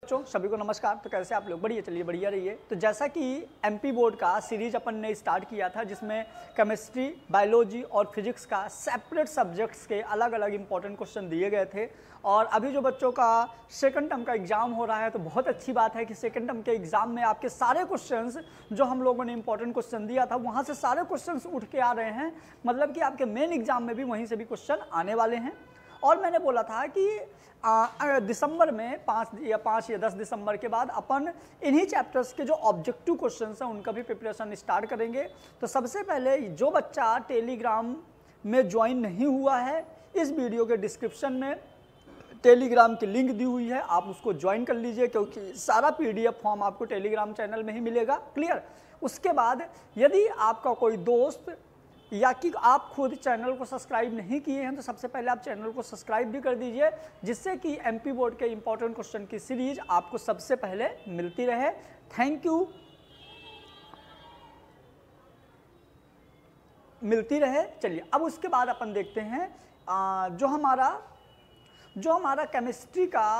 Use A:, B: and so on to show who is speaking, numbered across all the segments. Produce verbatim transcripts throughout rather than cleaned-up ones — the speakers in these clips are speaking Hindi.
A: बच्चों सभी को नमस्कार। तो कैसे आप लोग? बढ़िया, चलिए बढ़िया रहिए। तो जैसा कि एमपी बोर्ड का सीरीज अपन ने स्टार्ट किया था जिसमें केमिस्ट्री, बायोलॉजी और फिजिक्स का सेपरेट सब्जेक्ट्स के अलग अलग इंपॉर्टेंट क्वेश्चन दिए गए थे, और अभी जो बच्चों का सेकंड टर्म का एग्जाम हो रहा है तो बहुत अच्छी बात है कि सेकंड टर्म के एग्जाम में आपके सारे क्वेश्चंस जो हम लोगों ने इंपॉर्टेंट क्वेश्चन दिया था वहाँ से सारे क्वेश्चंस उठ के आ रहे हैं, मतलब कि आपके मेन एग्जाम में भी वहीं से भी क्वेश्चन आने वाले हैं। और मैंने बोला था कि दिसंबर में पाँच या पाँच या दस दिसंबर के बाद अपन इन्हीं चैप्टर्स के जो ऑब्जेक्टिव क्वेश्चंस हैं उनका भी प्रिपरेशन स्टार्ट करेंगे। तो सबसे पहले जो बच्चा टेलीग्राम में ज्वाइन नहीं हुआ है, इस वीडियो के डिस्क्रिप्शन में टेलीग्राम की लिंक दी हुई है, आप उसको ज्वाइन कर लीजिए क्योंकि सारा पीडीएफ फॉर्म आपको टेलीग्राम चैनल में ही मिलेगा। क्लियर? उसके बाद यदि आपका कोई दोस्त या कि आप खुद चैनल को सब्सक्राइब नहीं किए हैं तो सबसे पहले आप चैनल को सब्सक्राइब भी कर दीजिए, जिससे कि एमपी बोर्ड के इंपॉर्टेंट क्वेश्चन की सीरीज आपको सबसे पहले मिलती रहे। Thank you. मिलती रहे। चलिए अब उसके बाद अपन देखते हैं आ, जो हमारा जो हमारा केमिस्ट्री का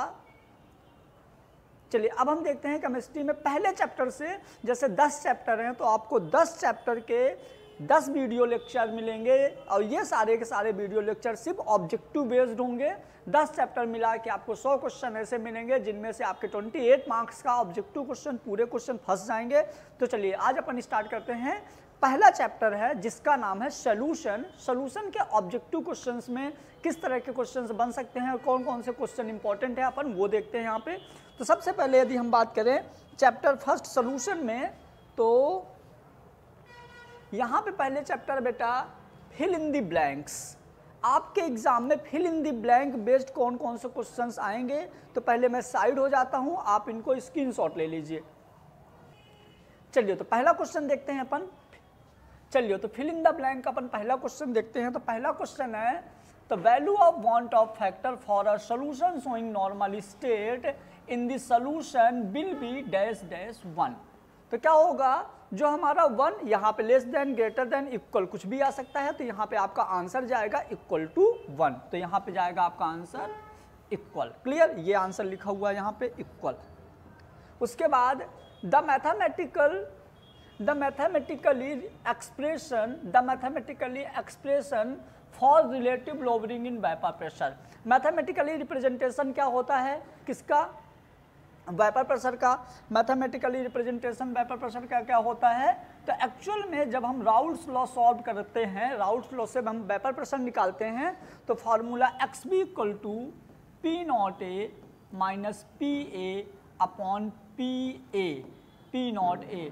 A: चलिए अब हम देखते हैं केमिस्ट्री में पहले चैप्टर से, जैसे दस चैप्टर हैं तो आपको दस चैप्टर के दस वीडियो लेक्चर मिलेंगे, और ये सारे के सारे वीडियो लेक्चर सिर्फ ऑब्जेक्टिव बेस्ड होंगे। दस चैप्टर मिला के आपको सौ क्वेश्चन ऐसे मिलेंगे जिनमें से आपके अट्ठाईस मार्क्स का ऑब्जेक्टिव क्वेश्चन पूरे क्वेश्चन फंस जाएंगे। तो चलिए आज अपन स्टार्ट करते हैं। पहला चैप्टर है जिसका नाम है सोल्यूशन। सोल्यूशन के ऑब्जेक्टिव क्वेश्चंस में किस तरह के क्वेश्चंस बन सकते हैं और कौन कौन से क्वेश्चन इंपॉर्टेंट है अपन वो देखते हैं यहाँ पे। तो सबसे पहले यदि हम बात करें चैप्टर फर्स्ट सोल्यूशन में, तो यहाँ पे पहले चैप्टर बेटा फिल इन दी ब्लैंक्स। आपके एग्जाम में fill in the blank based कौन कौन से क्वेश्चंस आएंगे, तो पहले मैं साइड हो जाता हूँ, आप इनको स्क्रीनशॉट ले लीजिए। चलिए तो पहला क्वेश्चन देखते हैं अपन। चलिए तो फिल इन द ब्लैंक का अपन पहला क्वेश्चन देखते हैं। तो पहला क्वेश्चन है the value of van't Hoff factor for a solution showing normal state in the solution will be dash dash one. तो क्या होगा, जो हमारा वन यहाँ पे less than, greater than, equal कुछ भी आ सकता है, तो यहाँ पे आपका आंसर जाएगा इक्वल टू वन। तो यहाँ पे जाएगा आपका आंसर इक्वल। क्लियर? ये आंसर लिखा हुआ है यहाँ पे इक्वल। उसके बाद the mathematical the mathematically expression the mathematically expression for relative lowering in vapour pressure. Mathematically representation क्या होता है किसका? वेपर प्रेशर का। मैथमेटिकली रिप्रेजेंटेशन वेपर प्रेशर का क्या होता है? तो एक्चुअल में जब हम राउल्ट्स लॉ सॉल्व करते हैं, राउल्ट्स लॉ से हम वेपर प्रेशर निकालते हैं, तो formula X B equal to P not A minus P A upon P A, P not A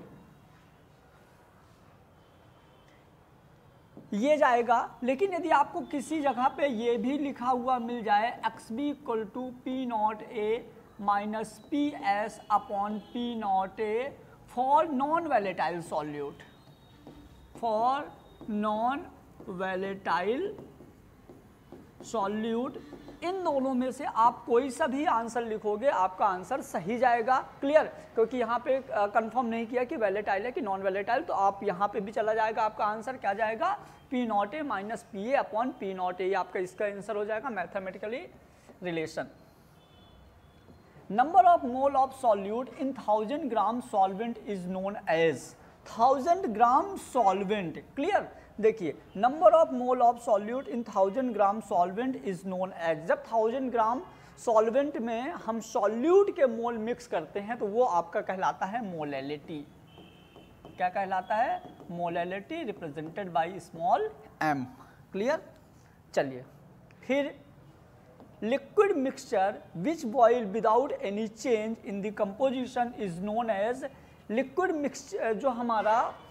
A: ये जाएगा। लेकिन यदि आपको किसी जगह पे ये भी लिखा हुआ मिल जाए X B equal to P not A minus P S upon P not A for non volatile solute, for non volatile solute, इन दोनों में से आप कोई सा भी आंसर लिखोगे आपका आंसर सही जाएगा। क्लियर? क्योंकि यहाँ पे कंफर्म नहीं किया कि वैलेटाइल है कि नॉन वैलेटाइल, तो आप यहाँ पे भी चला जाएगा, आपका आंसर क्या जाएगा? P not A minus P A upon P not A, आपका इसका आंसर हो जाएगा mathematically relation. Number of mole of solute in thousand gram solvent is known as thousand gram solvent. Clear? देखिए number of mole of solute in thousand gram solvent is known as, जब thousand gram solvent में हम solute के मोल मिक्स करते हैं तो वो आपका कहलाता है मोलैलिटी। क्या कहलाता है? Molality represented by small m। Clear? चलिए फिर liquid mixture which boil without any change in the composition is known as liquid mixture। जो हमारा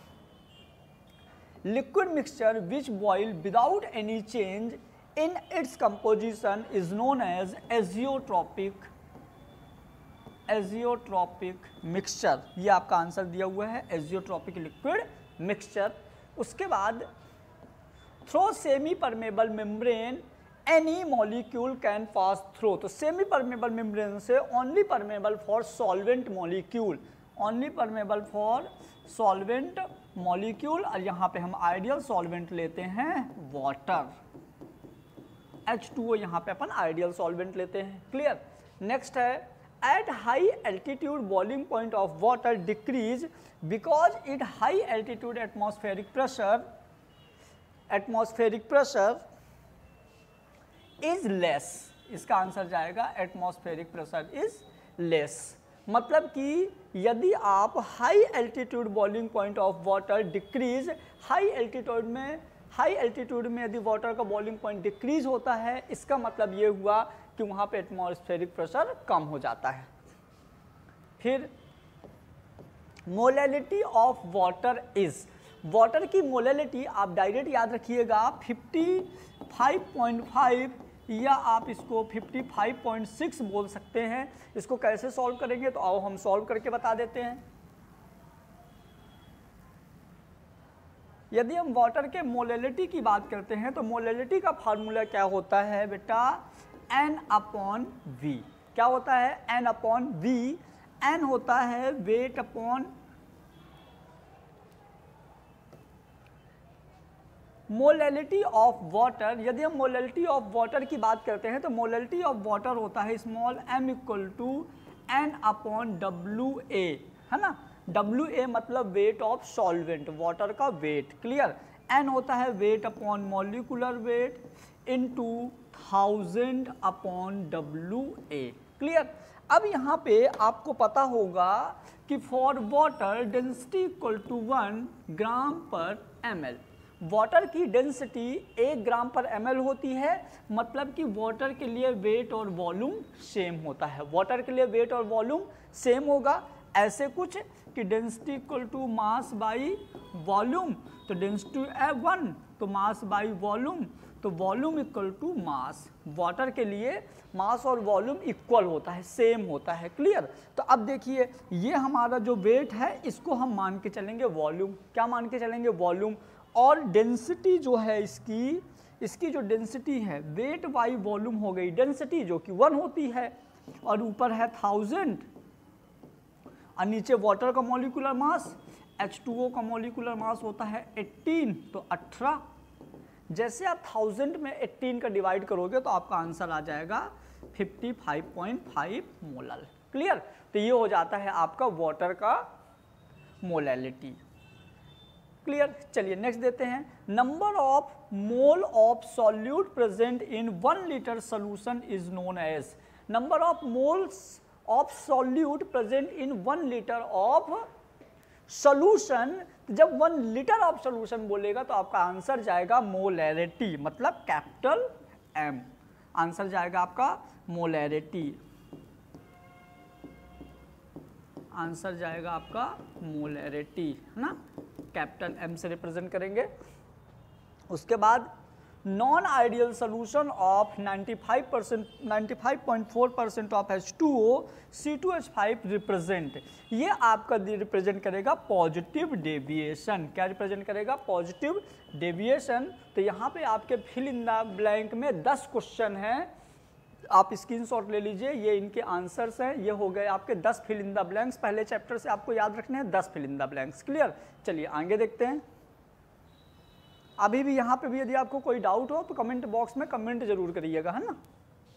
A: liquid mixture which boil without any change in its composition is known as azeotropic azeotropic mixture। ये आपका आंसर दिया हुआ है azeotropic liquid mixture। उसके बाद through semi permeable membrane any molecule can pass through. तो सेमी परमेबल मेम्ब्रेन से only permeable for solvent molecule, only permeable for solvent molecule, और यहाँ पे हम आइडियल सॉल्वेंट लेते हैं वाटर, एच टू ओ यहाँ पे अपन आइडियल सॉल्वेंट लेते हैं। क्लियर? नेक्स्ट है at high altitude boiling point of water decrease because it high altitude atmospheric pressure atmospheric pressure is less। इसका आंसर जाएगा atmospheric pressure is less। मतलब कि यदि आप high altitude boiling point of water decrease, high altitude में हाई एल्टीट्यूड में यदि वाटर का बॉइलिंग पॉइंट डिक्रीज होता है, इसका मतलब ये हुआ कि वहाँ पे एटमॉस्फेरिक प्रेशर कम हो जाता है। फिर molality of water is, water की मोलैलिटी आप डायरेक्ट याद रखिएगा पचपन पॉइंट पाँच या आप इसको पचपन पॉइंट छह बोल सकते हैं। इसको कैसे सॉल्व करेंगे तो आओ हम सॉल्व करके बता देते हैं। यदि हम वाटर के मोलैलिटी की बात करते हैं तो मोलैलिटी का फार्मूला क्या होता है बेटा, एन अपॉन वी। क्या होता है, एन अपॉन वी। एन होता है weight upon molality of water. यदि हम मोलैलिटी ऑफ वाटर की बात करते हैं तो मोलैलिटी ऑफ वाटर होता है small m equal to N upon W A, है ना। डब्ल्यू ए मतलब वेट ऑफ सॉल्वेंट, वाटर का वेट। क्लियर। एन होता है weight upon molecular weight into thousand upon W A. Clear. अब यहाँ पे आपको पता होगा कि for water density equal to one gram per M L. Water की डेंसिटी एक ग्राम पर एम एल होती है, मतलब कि वाटर के लिए वेट और वॉल्यूम सेम होता है। वाटर के लिए वेट और वॉल्यूम सेम होगा। ऐसे कुछ कि density equal to mass by volume, तो डेंसिटी है वन तो मास बाई वॉल्यूम, तो volume equal to mass. Water के लिए मास और वॉल्यूम इक्वल होता है, सेम होता है। क्लियर। तो अब देखिए ये हमारा जो वेट है इसको हम मान के चलेंगे वॉल्यूम। क्या मान के चलेंगे, वॉल्यूम। और डेंसिटी जो है इसकी इसकी जो डेंसिटी है वेट बाई वॉल्यूम हो गई डेंसिटी, जो कि वन होती है, और ऊपर है थाउजेंड और नीचे वाटर का molecular mass, H two O का मॉलिक्यूलर मास होता है अठारह, तो अठारह। जैसे आप थाउजेंड में अठारह का डिवाइड करोगे तो आपका आंसर आ जाएगा पचपन पॉइंट पाँच मोलल। क्लियर। तो ये हो जाता है आपका वाटर का मोलैलिटी। क्लियर। चलिए नेक्स्ट देते हैं। Number of mole of solute present in one litre solution is known as. Number of moles of solute present in one litre of solution. जब वन लीटर ऑफ सोल्यूशन बोलेगा तो आपका आंसर जाएगा मोलैरिटी, मतलब कैपिटल एम। आंसर जाएगा आपका मोलैरिटी। आंसर जाएगा आपका मोलैरिटी, है ना। कैपिटल एम से रिप्रेजेंट करेंगे। उसके बाद नॉन आइडियल सोल्यूशन ऑफ पचानवे परसेंट पचानवे पॉइंट चार percent of H two O C two H five represent, ये आपका रिप्रेजेंट करेगा पॉजिटिव डेविएशन। क्या रिप्रेजेंट करेगा, पॉजिटिव डेविएशन। तो यहाँ पे आपके फिल इन द ब्लैंक में दस क्वेश्चन हैं, आप स्क्रीनशॉट ले लीजिए। ये इनके आंसर्स हैं। ये हो गए आपके दस फिल इन द ब्लैंक्स। पहले चैप्टर से आपको याद रखने हैं दस fill in the blanks. Clear. चलिए आगे देखते हैं। अभी भी यहाँ पे भी यदि आपको कोई डाउट हो तो कमेंट बॉक्स में कमेंट जरूर करिएगा, है ना।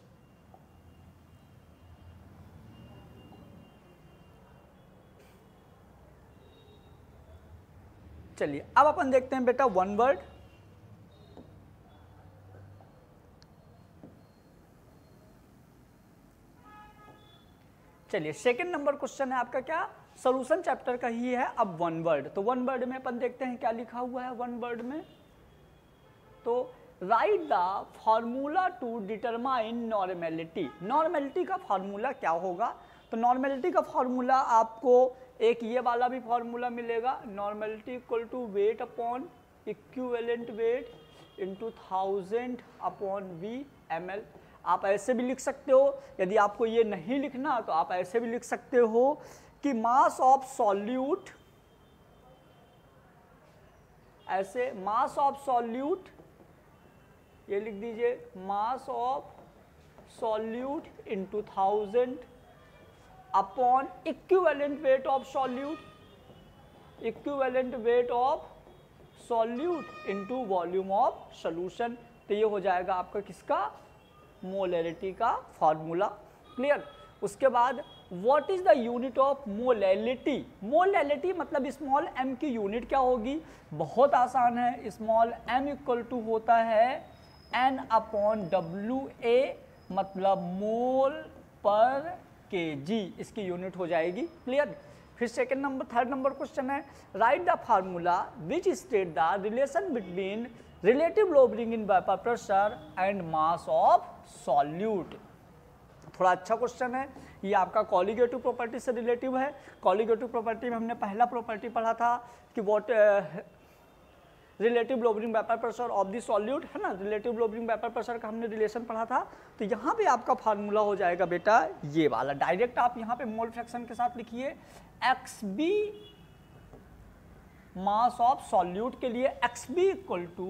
A: चलिए अब अपन देखते हैं बेटा वन वर्ड। चलिए सेकंड नंबर क्वेश्चन है आपका क्या, सॉल्यूशन चैप्टर का ही है। अब वन वर्ड, तो वन वर्ड में अपन देखते हैं क्या लिखा हुआ है वन वर्ड में। तो write the formula to determine normality. Normality का फॉर्मूला क्या होगा, तो नॉर्मेलिटी का फॉर्मूला आपको एक ये वाला भी फॉर्मूला मिलेगा, normality equal to weight upon equivalent weight into thousand upon V M L. आप ऐसे भी लिख सकते हो, यदि आपको ये नहीं लिखना तो आप ऐसे भी लिख सकते हो कि मास ऑफ सॉल्यूट, ऐसे मास ऑफ सॉल्यूट, ये लिख दीजिए mass of solute into thousand upon equivalent weight of solute, equivalent weight of solute into volume of solution. तो ये हो जाएगा आपका किसका, मोलैरिटी का फॉर्मूला। क्लियर। उसके बाद what is the unit of molality, molality मतलब स्मॉल m की यूनिट क्या होगी, बहुत आसान है, स्मॉल m इक्वल टू होता है n अपॉन डब्ल्यू ए मतलब मोल पर केजी, इसकी यूनिट हो जाएगी। क्लियर। फिर second number third number question है write the formula which state the relation between relative lowering in vapour pressure and mass of solute. थोड़ा अच्छा क्वेश्चन है, ये आपका कॉलिगेटिव प्रॉपर्टी से रिलेटिव है। कॉलिगेटिव प्रॉपर्टी में हमने पहला प्रॉपर्टी पढ़ा था कि what relative lowering vapour pressure of the solute, है ना, रिलेटिव लोबरिंग वेपर प्रेशर का हमने रिलेशन पढ़ा था। तो यहाँ पे आपका फार्मूला हो जाएगा बेटा ये वाला, डायरेक्ट आप यहाँ पे मोल फ्रैक्शन के साथ लिखिए X B mass of solute के लिए X B equal to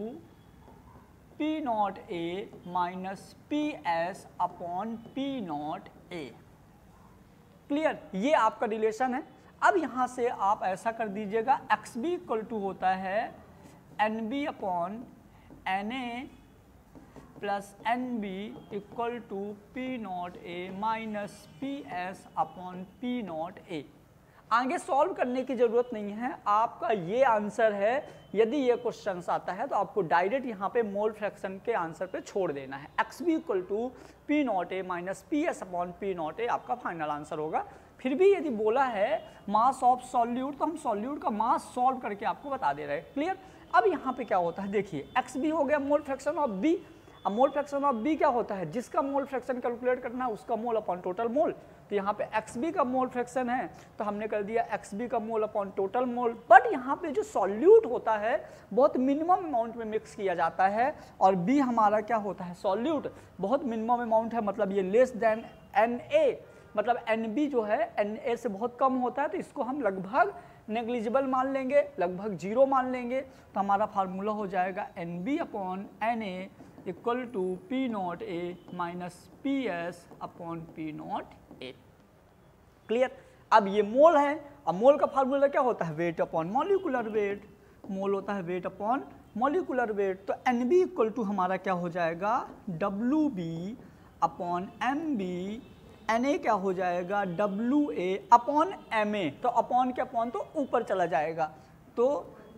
A: P not A minus P S upon P not A. Clear, ये आपका रिलेशन है। अब यहाँ से आप ऐसा कर दीजिएगा एक्स बी इक्वल टू होता है N B upon N A plus N B equal to P not A minus P S upon P not A. आगे सॉल्व करने की जरूरत नहीं है, आपका ये आंसर है। यदि ये क्वेश्चन आता है तो आपको डायरेक्ट यहाँ पे मोल फ्रैक्शन के आंसर पे छोड़ देना है। X B equal to P not A minus P S upon P not A आपका फाइनल आंसर होगा। फिर भी यदि बोला है मास ऑफ सॉल्यूट तो हम सॉल्यूट का मास सॉल्व करके आपको बता दे रहे हैं। क्लियर। अब यहाँ पे क्या होता है देखिए, एक्स बी हो गया मोल फ्रैक्शन ऑफ बी। अब मोल फ्रैक्शन ऑफ बी क्या होता है, जिसका मोल फ्रैक्शन कैलकुलेट करना है उसका मोल अपॉन टोटल मोल। तो यहाँ पे एक्स बी का मोल फ्रैक्शन है तो हमने कर दिया एक्स बी का mole upon total mole. But यहाँ पे जो सॉल्यूट होता है बहुत मिनिमम अमाउंट में मिक्स किया जाता है और बी हमारा क्या होता है, सॉल्यूट बहुत मिनिमम अमाउंट है, मतलब ये लेस देन एन ए, मतलब एन बी जो है एन ए से बहुत कम होता है, तो इसको हम लगभग नेग्लिजिबल मान लेंगे, लगभग जीरो मान लेंगे। तो हमारा फार्मूला हो जाएगा N B upon N A equal to P not A minus P S upon P not A. Clear. अब ये मोल है, अब मोल का फार्मूला क्या होता है, weight upon molecular weight. Mole होता है वेट अपॉन मॉलिक्यूलर वेट। तो एन बी इक्वल टू हमारा क्या हो जाएगा, W B upon M B, N A क्या हो जाएगा W A upon M A. तो अपॉन के अपॉन तो ऊपर चला जाएगा, तो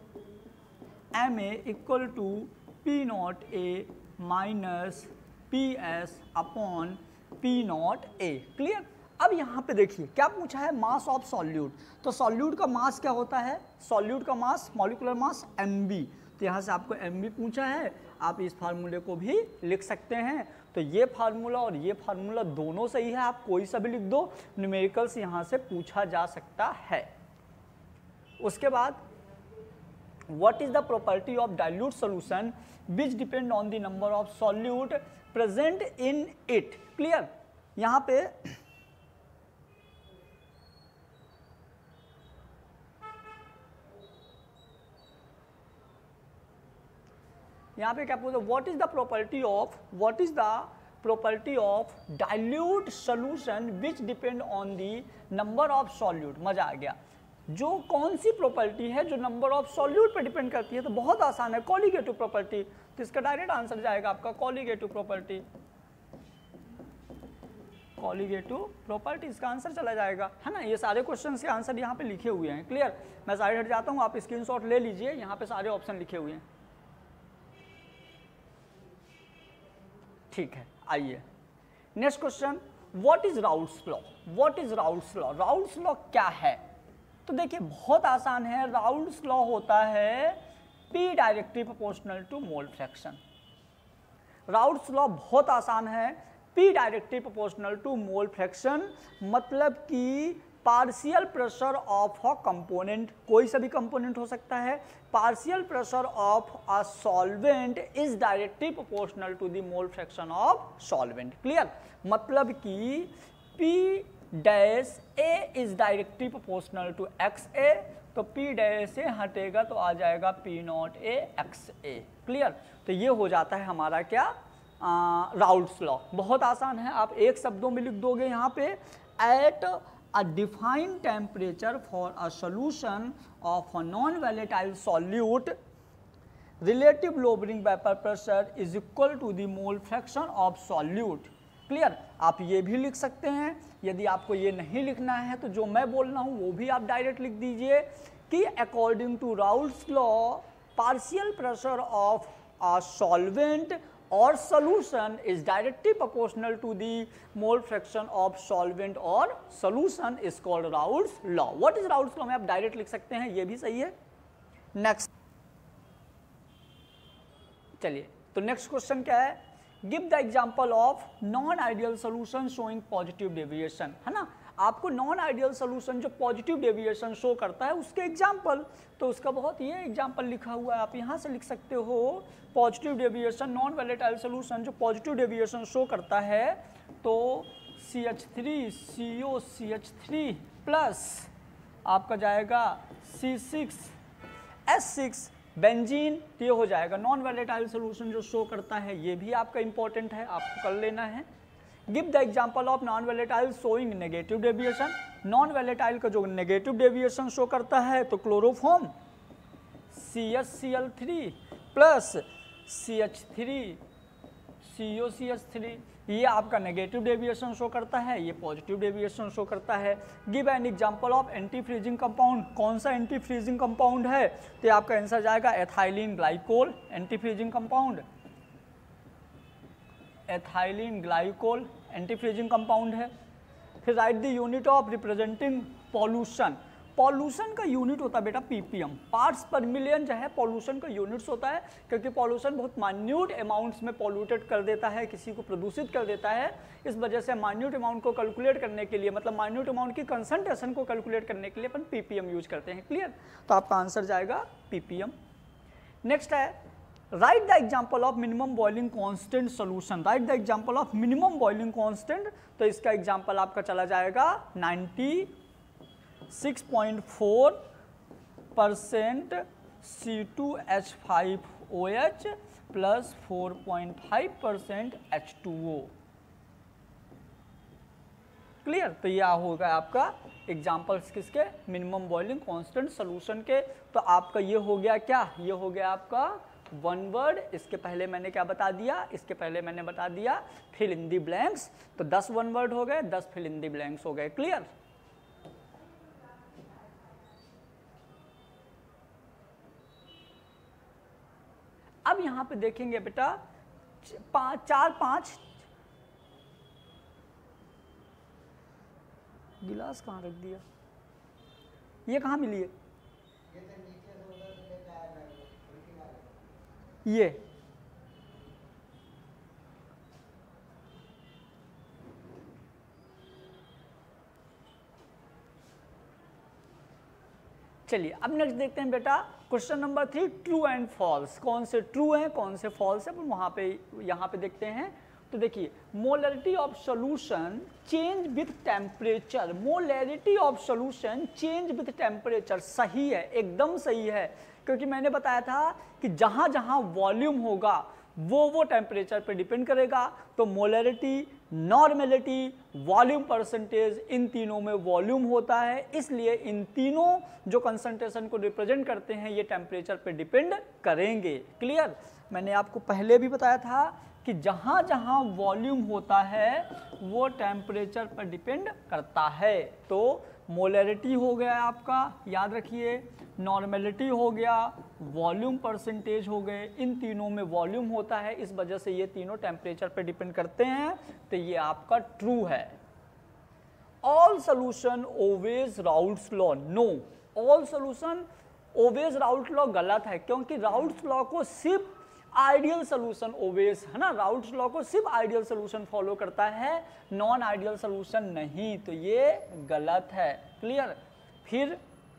A: M A equal to P not A minus P S upon P not A. Clear. अब यहाँ पे देखिए क्या पूछा है, मास ऑफ सॉल्यूट। तो सॉल्यूट का मास क्या होता है, सॉल्यूट का mass molecular mass M B. तो यहाँ से आपको एम बी पूछा है, आप इस फार्मूले को भी लिख सकते हैं। तो ये फार्मूला और ये फार्मूला दोनों सही है, आप कोई सा भी लिख दो, न्यूमेरिकल्स यहाँ से पूछा जा सकता है। उसके बाद what is the property of dilute solution which depend on the number of solute present in it. Clear. यहाँ पे यहाँ पे क्या पूछा, what is the property of what is the property of dilute solution which depend on the number of solute. मजा आ गया। जो कौन सी प्रॉपर्टी है जो नंबर ऑफ सॉल्यूट पे डिपेंड करती है, तो बहुत आसान है, कॉलिगेटिव प्रॉपर्टी। तो इसका डायरेक्ट आंसर जाएगा आपका कॉलिगेटिव प्रॉपर्टी। कॉलिगेटिव प्रॉपर्टी इसका आंसर चला जाएगा, है ना। ये सारे क्वेश्चन के आंसर यहाँ पे लिखे हुए हैं। क्लियर। मैं साइड हट जाता हूँ, आप स्क्रीनशॉट ले लीजिए, यहाँ पे सारे ऑप्शन लिखे हुए हैं। ठीक है, आइए next question, what is Raoult's law. What is Raoult's law, Raoult's law क्या है। तो देखिए बहुत आसान है, राउल्ट्स लॉ होता है P directly proportional to mole fraction. Raoult's law बहुत आसान है, P directly proportional to mole fraction, मतलब कि partial pressure of a component, कोई सा भी कंपोनेंट हो सकता है, partial pressure of a solvent is directly proportional to the mole fraction of solvent. Clear. मतलब कि P dash A is directly proportional to X A, तो P डैश से हटेगा तो आ जाएगा P not A X A. Clear. तो ये हो जाता है हमारा क्या, राउल्ट्स लॉ। बहुत आसान है, आप एक शब्दों में लिख दोगे यहाँ पे, at a defined temperature for a solution of a non-volatile solute, relative lowering vapor pressure is equal to the mole fraction of solute clear. आप ये भी लिख सकते हैं, यदि आपको ये नहीं लिखना है तो जो मैं बोल रहा हूँ वो भी आप डायरेक्ट लिख दीजिए कि according to Raoult's law partial pressure of a solvent or solution is directly proportional to the mole fraction of solvent or solution is called Raoult's law. What is Raoult's law में आप डायरेक्ट लिख सकते हैं, ये भी सही है। नेक्स्ट चलिए, तो नेक्स्ट क्वेश्चन क्या है, give the example of non ideal solution showing positive deviation, है ना। आपको नॉन आइडियल सोल्यूशन जो पॉजिटिव डेविएशन शो करता है उसके एग्जांपल, तो उसका बहुत ये एग्जांपल लिखा हुआ है, आप यहाँ से लिख सकते हो positive deviation non volatile solution जो पॉजिटिव डेविएशन शो करता है, तो C H three C O C H three plus आपका जाएगा C six S six benzene, ये हो जाएगा नॉन वोलेटाइल सोल्यूशन जो शो करता है, ये भी आपका इंपॉर्टेंट है, आपको कर लेना है। Give the example of non volatile showing negative deviation, non volatile का जो नेगेटिव डेविएशन शो करता है तो chloroform C H C L three plus C H three C O C H three, ये आपका नेगेटिव डेविएशन शो करता है, ये पॉजिटिव डेविएशन शो करता है। Give an example of anti freezing compound, कौन सा एंटी फ्रीजिंग कंपाउंड है, तो आपका आंसर जाएगा ethylene glycol anti freezing compound, ethylene glycol anti freezing compound है। फिर write the unit of representing pollution, pollution का यूनिट होता है बेटा पीपीएम, पार्ट्स पर मिलियन जो है पॉल्यूशन का यूनिट्स होता है, क्योंकि पॉल्यूशन बहुत माइन्यूट अमाउंट्स में पॉल्यूटेड कर देता है, किसी को प्रदूषित कर देता है, इस वजह से माइन्यूट अमाउंट को कैलकुलेट करने के लिए, मतलब माइन्यूट अमाउंट की कंसंट्रेशन को कैलकुलेट करने के लिए अपन पीपीएम यूज करते हैं, क्लियर। तो आपका आंसर जाएगा पीपीएम। नेक्स्ट है write the example of minimum boiling constant solution, write the example of minimum boiling constant, तो इसका एग्जाम्पल आपका चला जाएगा ninety six point four percent C two H five O H plus four point five percent H two O, clear. तो यह होगा आपका एग्जाम्पल्स किसके, मिनिमम बॉइलिंग कांस्टेंट सॉल्यूशन के। तो आपका ये हो गया क्या, ये हो गया आपका वन वर्ड, इसके पहले मैंने क्या बता दिया, इसके पहले मैंने बता दिया फिल इन दी ब्लैंक्स, तो दस वन वर्ड हो गए, दस फिल इन दी ब्लैंक्स हो गए, क्लियर। अब यहां पे देखेंगे बेटा पांच चार पांच गिलास कहाँ रख दिया, ये कहाँ मिली है, ये चलिए अब नेक्स्ट देखते हैं बेटा question number three, true and false, कौन से ट्रू हैं कौन से फॉल्स है वहां पे यहाँ पे देखते हैं। तो देखिए molarity of solution change with temperature, molarity of solution change with temperature सही है, एकदम सही है, क्योंकि मैंने बताया था कि जहां जहां वॉल्यूम होगा वो वो टेम्परेचर पे डिपेंड करेगा। तो मोलरिटी, नॉर्मेलिटी, वॉल्यूम परसेंटेज, इन तीनों में वॉल्यूम होता है, इसलिए इन तीनों जो कंसंट्रेशन को रिप्रेजेंट करते हैं ये टेम्परेचर पे डिपेंड करेंगे, क्लियर। मैंने आपको पहले भी बताया था कि जहां जहां वॉल्यूम होता है वो टेम्परेचर पर डिपेंड करता है। तो मोलरिटी हो गया आपका, याद रखिए, नॉर्मेलिटी हो गया, वॉल्यूम परसेंटेज हो गए, इन तीनों में वॉल्यूम होता है, इस वजह से ये तीनों टेम्परेचर पे डिपेंड करते हैं, तो ये आपका ट्रू है। All solution obeys Raoult's law, no, all solution obeys Raoult's law गलत है, क्योंकि राउल्ट्स लॉ को सिर्फ आइडियल सोल्यूशन ओवेज, है ना, राउल्ट्स लॉ को सिर्फ आइडियल सोल्यूशन फॉलो करता है, नॉन आइडियल सोल्यूशन नहीं, तो ये गलत है, क्लियर। फिर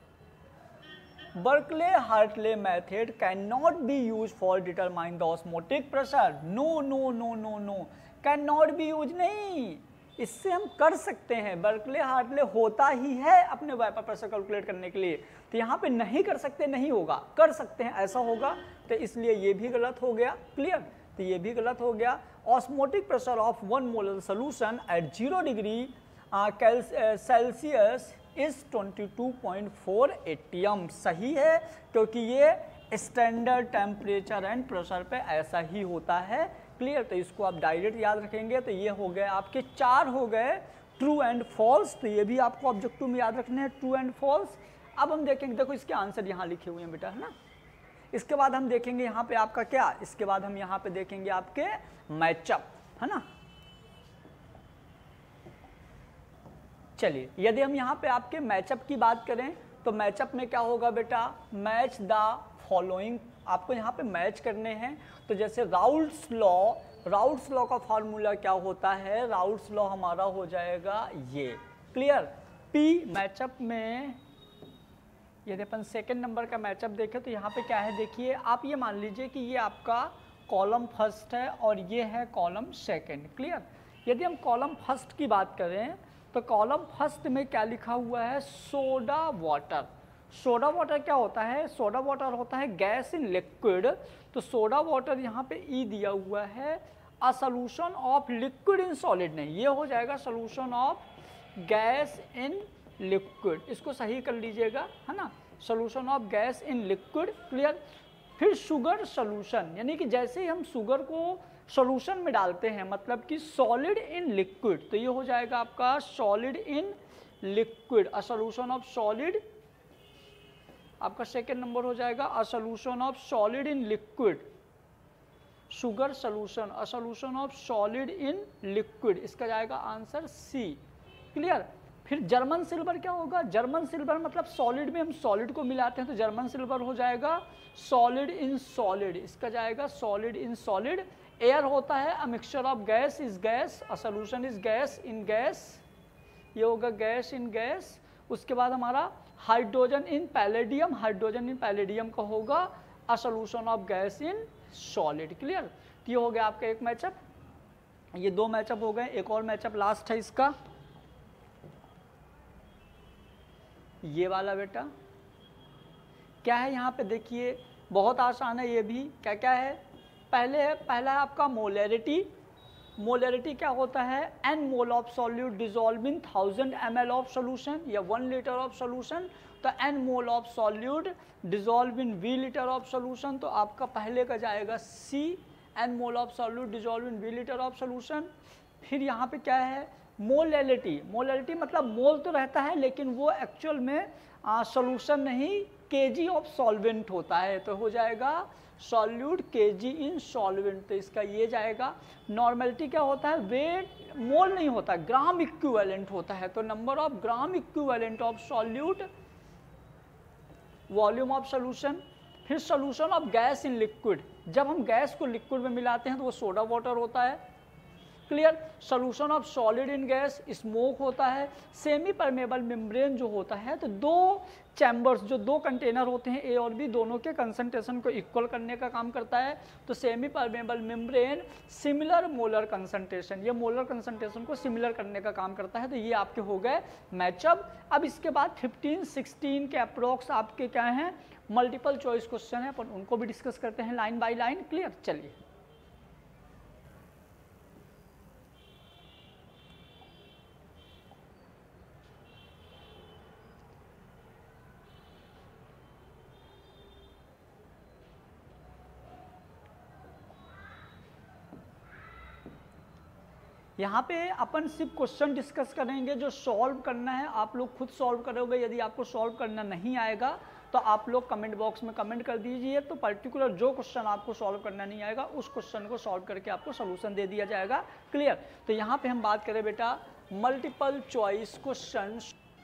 A: Berkeley Hartley method can not be use for determine the osmotic pressure, no no no no no, can not be use नहीं, इससे हम कर सकते हैं, बर्कले हार्टले होता ही है अपने वेपर प्रेशर कैलकुलेट करने के लिए, तो यहाँ पे नहीं कर सकते नहीं होगा, कर सकते हैं ऐसा होगा, तो इसलिए ये भी गलत हो गया, क्लियर। तो ये भी गलत हो गया। Osmotic pressure of one molar solution at zero degree Celsius is twenty two point four ATM, सही है, क्योंकि ये स्टैंडर्ड टेम्परेचर एंड प्रेशर पे ऐसा ही होता है, क्लियर, तो इसको आप डायरेक्ट याद रखेंगे। तो ये हो गए आपके चार हो गए ट्रू एंड फॉल्स, तो ये भी आपको ऑब्जेक्टिव में याद रखने हैं ट्रू एंड फॉल्स। अब हम देखेंगे, देखो इसके आंसर यहाँ लिखे हुए हैं बेटा, है ना। इसके बाद हम देखेंगे यहाँ पे आपका क्या, इसके बाद हम यहाँ पे देखेंगे आपके मैचअप, है ना। चलिए, यदि हम यहाँ पे आपके मैचअप की बात करें तो मैचअप में क्या होगा बेटा, मैच द फॉलोइंग, आपको यहाँ पे मैच करने हैं। तो जैसे राउल्ट्स लॉ, राउल्ट्स लॉ का फॉर्मूला क्या होता है, राउल्ट्स लॉ हमारा हो जाएगा ये, क्लियर। पी मैचअप में यदि अपन सेकेंड नंबर का मैचअप देखें तो यहाँ पे क्या है, देखिए आप ये मान लीजिए कि ये आपका कॉलम फर्स्ट है और ये है कॉलम सेकेंड, क्लियर। यदि हम कॉलम फर्स्ट की बात करें तो कॉलम फर्स्ट में क्या लिखा हुआ है, सोडा वाटर। सोडा वाटर क्या होता है, सोडा वाटर होता है गैस इन लिक्विड। तो सोडा वाटर यहाँ पे ई दिया हुआ है, a solution of liquid in solid नहीं, ये हो जाएगा solution of gas in liquid, इसको सही कर लीजिएगा, है ना, solution of gas in liquid, clear. फिर शुगर सॉल्यूशन, यानी कि जैसे ही हम शुगर को सॉल्यूशन में डालते हैं, मतलब कि सॉलिड इन लिक्विड, तो ये हो जाएगा आपका solid in liquid, a solution of solid, आपका सेकेंड नंबर हो जाएगा a solution of solid in liquid, sugar solution, a solution of solid in liquid, इसका जाएगा आंसर सी, क्लियर। फिर जर्मन सिल्वर क्या होगा, जर्मन सिल्वर मतलब सॉलिड में हम सॉलिड को मिलाते हैं, तो जर्मन सिल्वर हो जाएगा सॉलिड इन सॉलिड, इसका जाएगा सॉलिड इन सॉलिड। एयर होता है a mixture of gas is gas, a solution is gas in gas, ये होगा गैस इन गैस। उसके बाद हमारा hydrogen in palladium, hydrogen in palladium का होगा a solution of gas in solid, clear. तो ये हो गया आपका एक मैचअप, ये दो मैचअप हो गए, एक और मैचअप लास्ट है इसका, ये वाला बेटा क्या है, यहाँ पे देखिए बहुत आसान है ये भी, क्या क्या है, पहले है, पहला है आपका मोलैरिटी। मोलैरिटी क्या होता है, n mole of solute dissolve in thousand m l of solution या वन लीटर ऑफ सोल्यूशन, तो n mole of solute dissolve in V litre of solution, तो आपका पहले का जाएगा C, n mole of solute dissolve in V litre of solution. फिर यहाँ पे क्या है, मोलैलिटी, मोलैलिटी मतलब मोल तो रहता है लेकिन वो एक्चुअल में सोल्यूशन नहीं, केजी ऑफ सॉल्वेंट होता है, तो हो जाएगा सॉल्यूट केजी इन सॉल्वेंट, तो इसका ये जाएगा। नॉर्मेलिटी क्या होता है, वेट मोल नहीं होता, ग्राम इक्विवेलेंट होता है, तो number of gram equivalent of solute, volume of solution. फिर solution of gas in liquid, जब हम गैस को लिक्विड में मिलाते हैं तो वो सोडा वाटर होता है, clear. Solution of solid in gas smoke होता है। सेमी परमेबल मेम्ब्रेन जो होता है, तो दो चैम्बर्स, जो दो कंटेनर होते हैं ए और बी, दोनों के कंसंट्रेशन को इक्वल करने का काम करता है, तो semi permeable membrane similar molar concentration, ये मोलर कंसंट्रेशन को सिमिलर करने का काम करता है, तो ये आपके हो गए मैचअप। अब इसके बाद फिफ्टीन सिक्सटीन के अप्रोक्स आपके क्या हैं, मल्टीपल चॉइस क्वेश्चन है, अपन उनको भी डिस्कस करते हैं लाइन बाय लाइन, क्लियर। चलिए, यहाँ पे अपन सिर्फ क्वेश्चन डिस्कस करेंगे, जो सॉल्व करना है आप लोग खुद सॉल्व करोगे। यदि आपको सॉल्व करना नहीं आएगा तो आप लोग कमेंट बॉक्स में कमेंट कर दीजिए, तो पर्टिकुलर जो क्वेश्चन आपको सॉल्व करना नहीं आएगा उस क्वेश्चन को सॉल्व करके आपको सोल्यूशन दे दिया जाएगा, क्लियर। तो यहाँ पे हम बात करें बेटा मल्टीपल चॉइस क्वेश्चन।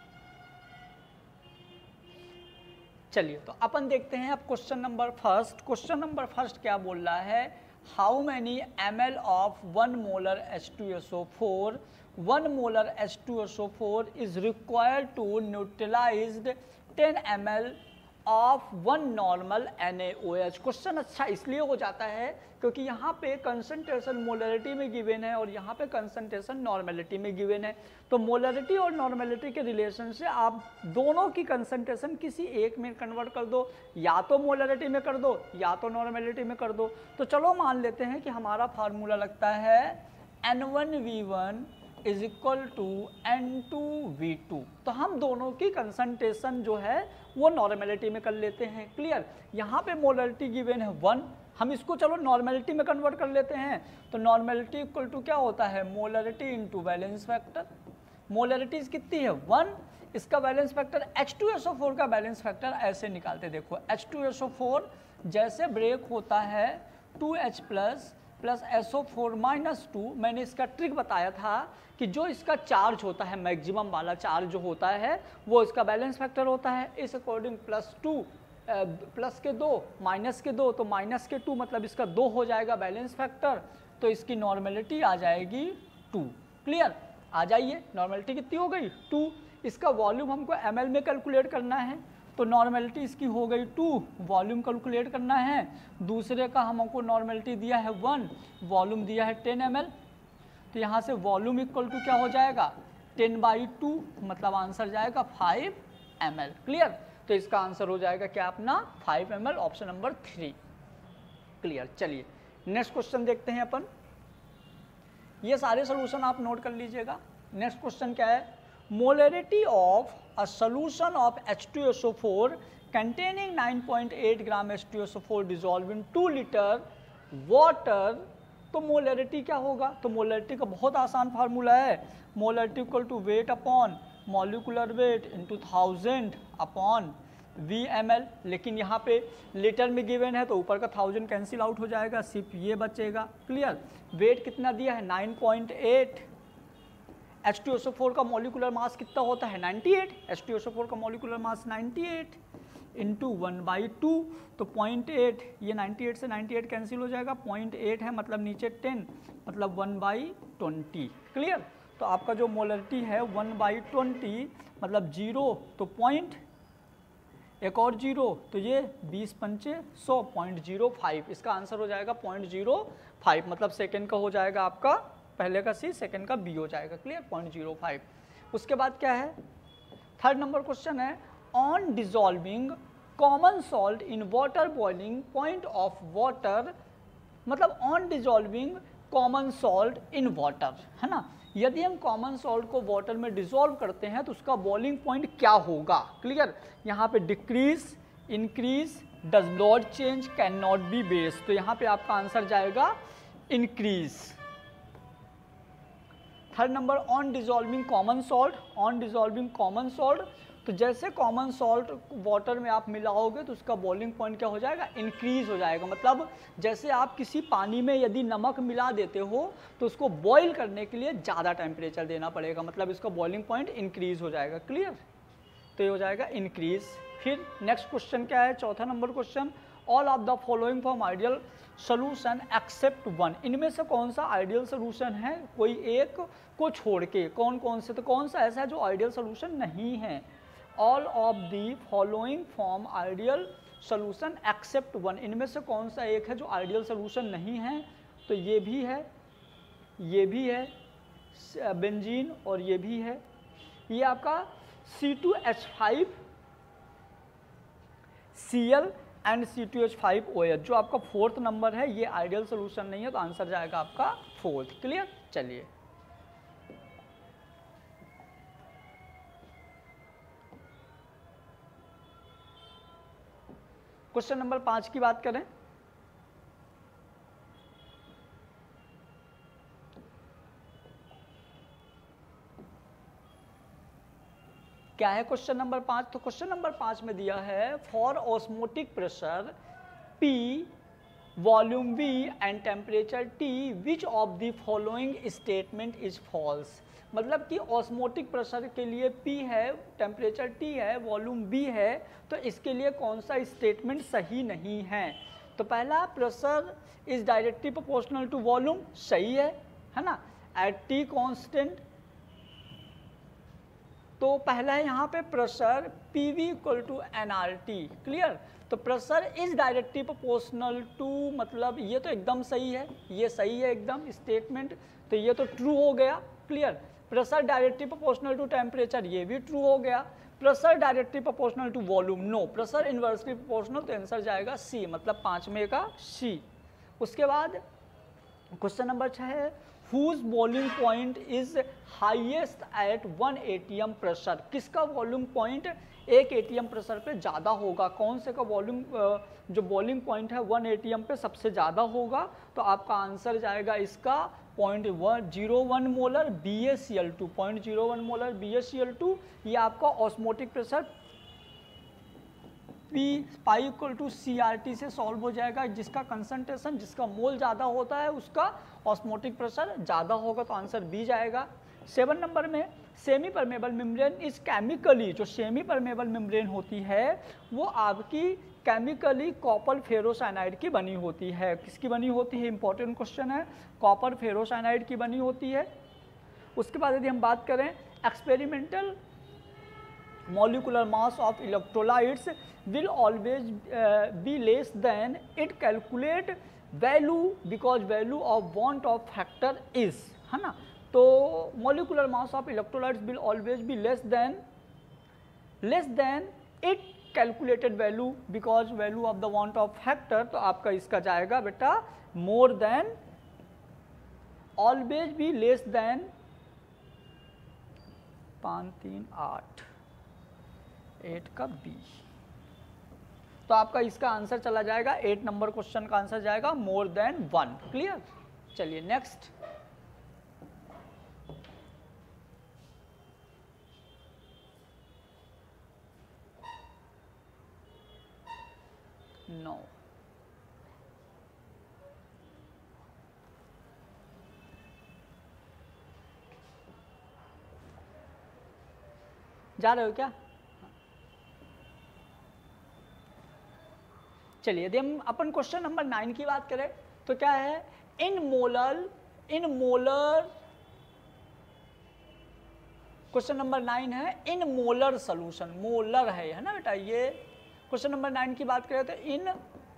A: चलिए, तो अपन देखते हैं अब question number first. Question number first क्या बोल रहा है, how many ml of one molar H two S O four one molar H two S O four is required to neutralize ten ml of one normal N A O H। Question अच्छा इसलिए हो जाता है क्योंकि यहाँ पे कंसंट्रेशन मोलरिटी में गिवन है और यहाँ पे कंसंट्रेशन नॉर्मेलिटी में गिवन है, तो मोलरिटी और नॉर्मेलिटी के रिलेशन से आप दोनों की कंसंट्रेशन किसी एक में कन्वर्ट कर दो, या तो मोलरिटी में कर दो या तो नॉर्मेलिटी में कर दो। तो चलो मान लेते हैं कि हमारा फार्मूला लगता है n one V one is equal to n two V two, तो हम दोनों की कंसंट्रेशन जो है वो नॉर्मेलिटी में कर लेते हैं, क्लियर। यहाँ पे मोलरिटी गिवन है वन, हम इसको चलो नॉर्मेलिटी में कन्वर्ट कर लेते हैं। तो नॉर्मेलिटी इक्वल टू क्या होता है, molarity into valence factor. Molarity कितनी है, वन। इसका balance factor H two S O four का बैलेंस फैक्टर ऐसे निकालते, देखो H two S O four जैसे ब्रेक होता है two H plus plus S O four minus two, मैंने इसका ट्रिक बताया था कि जो इसका चार्ज होता है मैक्सिमम वाला चार्ज जो होता है वो इसका बैलेंस फैक्टर होता है। इस अकॉर्डिंग प्लस टू प्लस के दो माइनस के दो, तो माइनस के टू मतलब इसका दो हो जाएगा बैलेंस फैक्टर, तो इसकी नॉर्मेलिटी आ जाएगी टू। क्लियर, आ जाइए, नॉर्मेलिटी कितनी हो गई, टू। इसका वॉल्यूम हमको एम एल में कैलकुलेट करना है, तो नॉर्मेलिटी इसकी हो गई टू, वॉल्यूम कैलकुलेट करना है। दूसरे का हमको नॉर्मेलिटी दिया है वन, वॉल्यूम दिया है टेन एम एल, तो यहाँ से वॉल्यूम इक्वल टू क्या हो जाएगा, टेन बाई टू, मतलब आंसर जाएगा फाइव एम एल। क्लियर, तो इसका आंसर हो जाएगा क्या अपना five m l, option number three. Clear, चलिए नेक्स्ट क्वेश्चन देखते हैं अपन। ये सारे सोल्यूशन आप नोट कर लीजिएगा। नेक्स्ट क्वेश्चन क्या है, molarity of a solution of H two S O four containing nine point eight gram H two S O four dissolve in two litre water. तो मोलरिटी क्या होगा, तो मोलरिटी का बहुत आसान फार्मूला है, molarity equal to weight upon molecular weight into thousand upon V M l. लेकिन यहाँ पे लीटर में गिवन है तो ऊपर का थाउजेंड कैंसिल आउट हो जाएगा, सिर्फ ये बचेगा। क्लियर, वेट कितना दिया है nine point eight, H two S O four का मॉलिकुलर मास कितना होता है ninety eight, H two S O four का molecular mass ninety eight into one by two, तो पॉइंट एट, ये नाइन्टी एट से नाइन्टी एट कैंसिल हो जाएगा, पॉइंट एट है मतलब नीचे टेन, मतलब वन बाई ट्वेंटी। क्लियर, तो आपका जो मोलरिटी है वन बाई ट्वेंटी मतलब जीरो, तो पॉइंट एक और जीरो, तो ये बीस पंचे सौ, पॉइंट जीरो फाइव, इसका आंसर हो जाएगा पॉइंट जीरो फाइव, मतलब सेकेंड का हो जाएगा आपका, पहले का सी सेकेंड का बी हो जाएगा। Clear, point zero five. उसके बाद क्या है, थर्ड नंबर क्वेश्चन है, on dissolving common salt in water boiling point of water, मतलब on dissolving common salt in water, है ना। यदि हम कॉमन सॉल्ट को वाटर में डिसॉल्व करते हैं तो उसका बॉइलिंग पॉइंट क्या होगा। क्लियर, यहाँ पे decrease, increase, does not change, can not be base, तो यहाँ पे आपका आंसर जाएगा increase. Third number, on dissolving common salt, on dissolving common salt, तो जैसे कॉमन सॉल्ट वाटर में आप मिलाओगे तो उसका बॉइलिंग पॉइंट क्या हो जाएगा, इंक्रीज हो जाएगा। मतलब जैसे आप किसी पानी में यदि नमक मिला देते हो तो उसको बॉईल करने के लिए ज़्यादा टेम्परेचर देना पड़ेगा, मतलब इसका बॉइलिंग पॉइंट इंक्रीज हो जाएगा। क्लियर, तो ये हो जाएगा इंक्रीज। फिर नेक्स्ट क्वेश्चन क्या है, चौथा number question, all of the following form ideal solution except one, इनमें से कौन सा आइडियल सोल्यूशन है, कोई एक को छोड़ के, कौन कौन से, तो कौन सा ऐसा है जो आइडियल सोल्यूशन नहीं है। All of the following form ideal solution except one, इनमें से कौन सा एक है जो आइडियल सोल्यूशन नहीं है, तो ये भी है, ये भी है बेंजीन, और ये भी है, ये आपका C two H five C L and C two H five O H, जो आपका फोर्थ नंबर है ये आइडियल सोल्यूशन नहीं है, तो आंसर जाएगा आपका फोर्थ। क्लियर, चलिए क्वेश्चन नंबर पांच की बात करें। क्या है क्वेश्चन नंबर पांच, तो क्वेश्चन नंबर पांच में दिया है for osmotic pressure P, volume V and temperature T, which of the following statement is false. मतलब कि ऑस्मोटिक प्रेशर के लिए P है, टेम्परेचर T है, वॉल्यूम V है, तो इसके लिए कौन सा स्टेटमेंट सही नहीं है। तो पहला, pressure is directly proportional to volume, सही है, है ना। एट T कांस्टेंट, तो पहला है यहाँ पे pressure P V equal to N R T. Clear, तो pressure is directly proportional to, मतलब ये तो एकदम सही है, ये सही है एकदम स्टेटमेंट, तो ये तो ट्रू हो गया। Clear, pressure directly proportional to temperature, ये भी ट्रू हो गया। Pressure directly proportional to volume, no. Pressure inversely proportional, तो आंसर जाएगा सी, मतलब पाँच में का सी। उसके बाद क्वेश्चन नंबर छः है whose boiling point is highest at one ATM pressure, किसका वॉल्यूम पॉइंट एक एटीएम प्रेशर पे ज़्यादा होगा, कौन से का वॉल्यूम जो बॉइलिंग पॉइंट है वन एटीएम पे सबसे ज़्यादा होगा। तो आपका आंसर जाएगा इसका point one zero one molar B A C L two, point zero one molar B A C L two, ये आपका osmotic pressure P pi equal to C R T से सॉल्व हो जाएगा, जिसका कंसंट्रेशन जिसका मोल ज़्यादा होता है उसका ऑस्मोटिक प्रेशर ज़्यादा होगा, तो आंसर बी जाएगा। सेवन नंबर में semi permeable membrane is chemically, जो सेमी परमेबल मेम्ब्रेन होती है वो आपकी केमिकली कॉपर फेरोसाइनाइड की बनी होती है, किसकी बनी होती है, इंपॉर्टेंट क्वेश्चन है, कॉपर फेरोसाइनाइड की बनी होती है। उसके बाद यदि हम बात करें experimental molecular mass of electrolytes will always uh, be less than it calculate value because value of want of factor is, है ना। तो molecular mass of electrolytes will always be less than less than it calculated value because value of the want of factor, तो आपका इसका जाएगा बेटा more than always be less than पाँच तीन आठ एट का बी, तो आपका इसका आंसर चला जाएगा एट नंबर क्वेश्चन का आंसर जाएगा मोर देन वन। क्लियर, चलिए नेक्स्ट। नो जा रहे हो क्या? चलिए यदि हम अपन क्वेश्चन नंबर नाइन की बात करें तो क्या है, in molar in molar question number nine है इन मोलर सोल्यूशन, मोलर है है ना बेटा। ये क्वेश्चन नंबर नाइन की बात करें तो in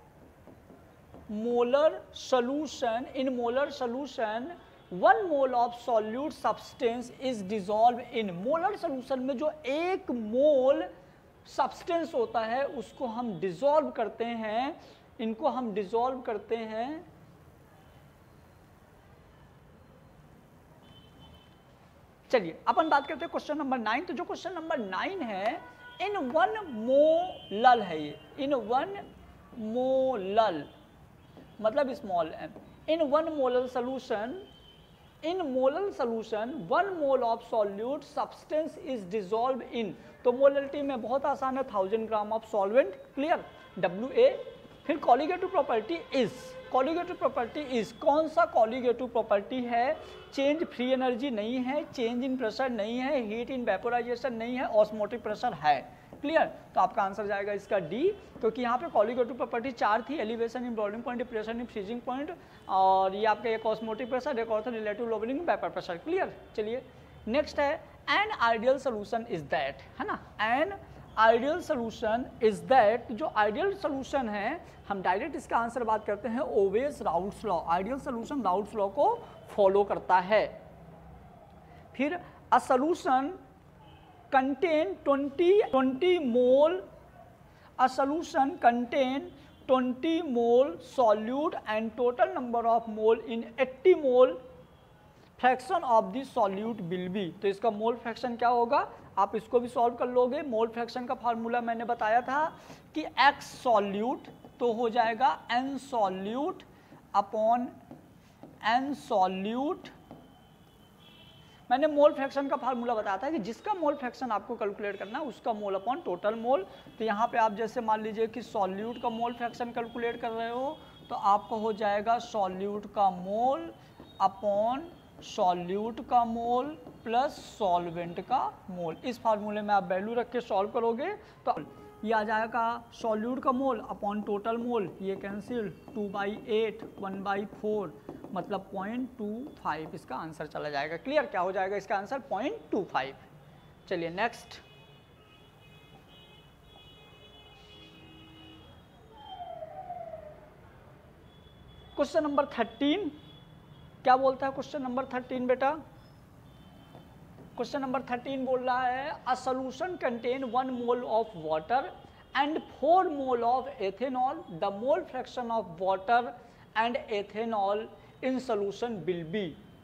A: molar solution in molar solution one mole of solute substance is dissolve in, molar solution में जो एक मोल सब्सटेंस होता है उसको हम डिसॉल्व करते हैं, इनको हम डिसॉल्व करते हैं चलिए अपन बात करते हैं क्वेश्चन नंबर नाइन। तो जो क्वेश्चन नंबर नाइन है इन वन मोलल है, ये इन वन मोलल मतलब small M, in one molal solution in molal solution one mole of solute substance is dissolve in, तो मोलरिटी में बहुत आसान है, thousand gram of solvent. Clear, W A. फिर colligative property is, colligative property is कौन सा कॉलिगेटिव प्रॉपर्टी है, चेंज फ्री एनर्जी नहीं है, चेंज इन प्रेशर नहीं है, हीट इन वेपोराइजेशन नहीं है, ऑस्मोटिक प्रेशर है। क्लियर, तो आपका आंसर जाएगा इसका डी, क्योंकि यहाँ पे कॉलिगेटिव प्रॉपर्टी चार थी, elevation in boiling point, depression in freezing point, और ये आपका एक ऑस्मोटिक प्रेशर, एक और था relative lowering vapour pressure. Clear, चलिए नेक्स्ट है an ideal solution is that, है ना। An ideal solution is that, जो आइडियल सोल्यूशन है हम डायरेक्ट इसका आंसर बात करते हैं obeys Raoult's law, ideal solution Raoult's law को फॉलो करता है। फिर a solution contain twenty twenty mole, a solution contain twenty mole solute and total number of mole in eighty mole fraction of the solute will be, तो इसका मोल फ्रैक्शन क्या होगा, आप इसको भी सॉल्व कर लोगे। मोल फ्रैक्शन का फार्मूला मैंने बताया था कि x सॉल्यूट तो हो जाएगा n solute upon n solute, मैंने मोल फ्रैक्शन का फार्मूला बताया था कि जिसका मोल फ्रैक्शन आपको कैलकुलेट करना है उसका मोल अपॉन टोटल मोल। तो यहाँ पे आप जैसे मान लीजिए कि सॉल्यूट का मोल फ्रैक्शन कैलकुलेट कर रहे हो तो आपको हो जाएगा सॉल्यूट का मोल अपॉन सॉल्यूट का मोल प्लस सॉल्वेंट का मोल। इस फार्मूले में आप वैल्यू रख के सॉल्व करोगे तो ये आ जाएगा सॉल्यूट का मोल अपॉन टोटल मोल, ये cancel, two by eight one by four मतलब पॉइंट टू फाइव, इसका आंसर चला जाएगा। क्लियर, क्या हो जाएगा इसका आंसर पॉइंट टू फाइव। चलिए नेक्स्ट, क्वेश्चन नंबर थर्टीन क्या बोलता है क्वेश्चन नंबर थर्टीन बेटा, क्वेश्चन नंबर थर्टीन बोल रहा है a solution contain one mole of water and four mole of ethanol, the mole fraction of water and ethanol in solution will be,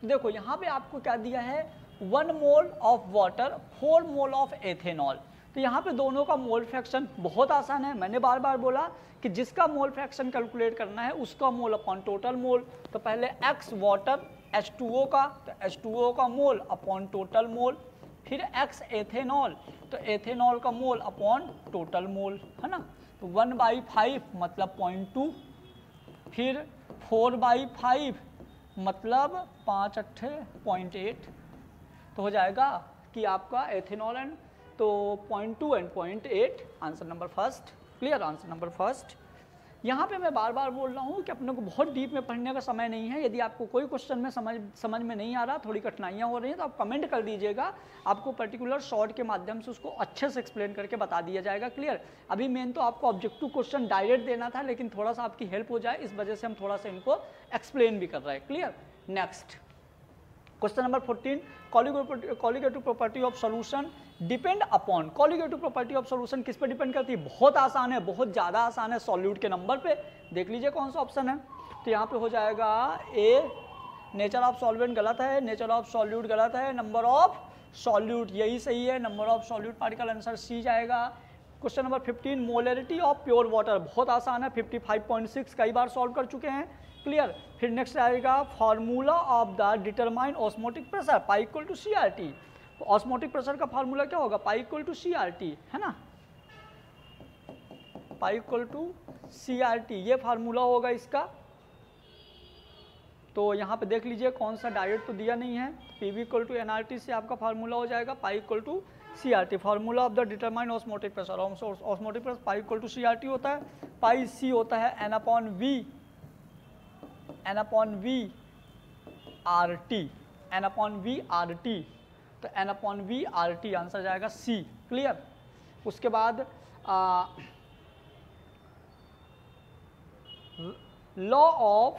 A: देखो यहाँ पे आपको क्या दिया है, one mole of water, four mole of ethanol. तो यहाँ पे दोनों का मोल फ्रैक्शन बहुत आसान है। मैंने बार बार बोला कि जिसका मोल फ्रैक्शन कैलकुलेट करना है उसका मोल अपॉन टोटल मोल। तो पहले x water H two O का, तो एच टू ओ का मोल अपॉन टोटल मोल, फिर x एथेनॉल, तो एथेनॉल का मोल अपॉन टोटल मोल, है ना। तो वन बाई फाइव मतलब पॉइंट टू, फिर फोर बाई फाइव मतलब पाँच अट्ठे पॉइंट एट, तो हो जाएगा कि आपका एथेनॉल एंड तो point two and point eight, answer number first. Clear, answer number first. यहाँ पे मैं बार बार बोल रहा हूँ कि अपने को बहुत डीप में पढ़ने का समय नहीं है। यदि आपको कोई क्वेश्चन में समझ समझ में नहीं आ रहा, थोड़ी कठिनाइयाँ हो रही हैं, तो आप कमेंट कर दीजिएगा, आपको पर्टिकुलर शॉर्ट के माध्यम से उसको अच्छे से एक्सप्लेन करके बता दिया जाएगा। क्लियर। अभी मेन तो आपको ऑब्जेक्टिव क्वेश्चन डायरेक्ट देना था, लेकिन थोड़ा सा आपकी हेल्प हो जाए इस वजह से हम थोड़ा सा इनको एक्सप्लेन भी कर रहे हैं। Clear. Next question number fourteen, colligative property of solution depend upon. Colligative property of solution किस पे डिपेंड करती है? बहुत आसान है, बहुत ज़्यादा आसान है, सॉल्यूट के नंबर पे। देख लीजिए कौन सा ऑप्शन है। तो यहाँ पे हो जाएगा ए, नेचर ऑफ सॉल्वेंट गलत है, नेचर ऑफ सॉल्यूट गलत है, नंबर ऑफ सॉल्यूट यही सही है, number of solute particle, answer C जाएगा। Question number fifteen, molarity of pure water, बहुत आसान है, फिफ्टी फाइव पॉइंट सिक्स कई बार सॉल्व कर चुके हैं। क्लियर। फिर नेक्स्ट आएगा formula of the determine osmotic pressure, pi equal to C R T. Osmotic pressure का फार्मूला क्या होगा? Pi equal to C R T, है ना, pi equal to C R T, ये फार्मूला होगा इसका। तो यहाँ पे देख लीजिए कौन सा डायरेक्ट तो दिया नहीं है, P V equal to N R T से आपका फार्मूला हो जाएगा pi equal to C R T. Formula of the determine osmotic pressure, osmotic pressure pi equal to C R T होता है, पाई सी होता है N upon V, N upon V R T, N upon V R T, तो N upon V R T answer जाएगा सी। क्लियर। उसके बाद law of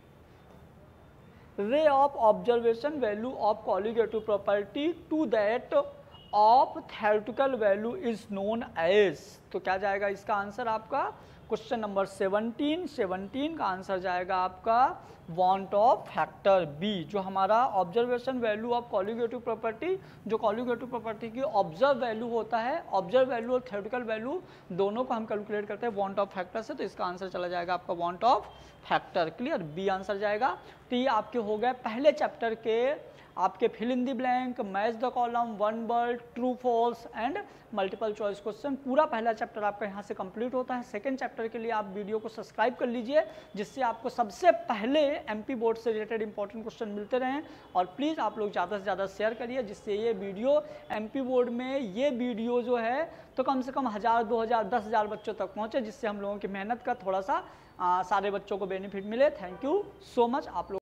A: ray of observation value of colligative property to that of theoretical value is known as. तो क्या जाएगा इसका आंसर आपका? क्वेश्चन नंबर सेवनटीन, सेवनटीन का आंसर जाएगा आपका वांट ऑफ फैक्टर बी। जो हमारा observation value of colligative property, जो कॉलिगेटिव प्रॉपर्टी की ऑब्जर्व वैल्यू होता है, ऑब्जर्व वैल्यू और थ्योरेटिकल वैल्यू दोनों को हम कैलकुलेट करते हैं वांट ऑफ फैक्टर से, तो इसका आंसर चला जाएगा आपका van't Hoff factor. Clear, B answer जाएगा। तो ये आपके हो गए पहले चैप्टर के आपके fill in the blank, match the column, one word, true false and multiple choice question. पूरा पहला चैप्टर आपका यहाँ से कंप्लीट होता है। सेकंड चैप्टर के लिए आप वीडियो को सब्सक्राइब कर लीजिए, जिससे आपको सबसे पहले एमपी बोर्ड से रिलेटेड इंपॉर्टेंट क्वेश्चन मिलते रहें। और प्लीज़ आप लोग ज़्यादा से ज़्यादा शेयर करिए, जिससे ये वीडियो एमपी बोर्ड में ये वीडियो जो है तो कम से कम हज़ार दो हज़ार दस हज़ार बच्चों तक पहुँचे, जिससे हम लोगों की मेहनत का थोड़ा सा आ, सारे बच्चों को बेनिफिट मिले। थैंक यू सो मच आप लोग